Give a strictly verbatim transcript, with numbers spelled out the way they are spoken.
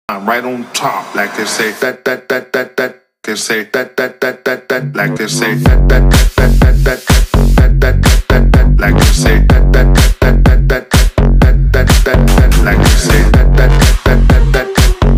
I'm right on top, like they say that that that that that. They say that that that that that, like they say that that that that that that.